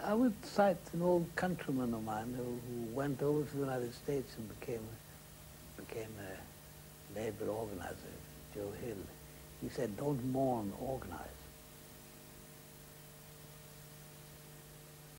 I would cite an old countryman of mine who went over to the United States and became a labor organizer, Joe Hill. He said, don't mourn, organize.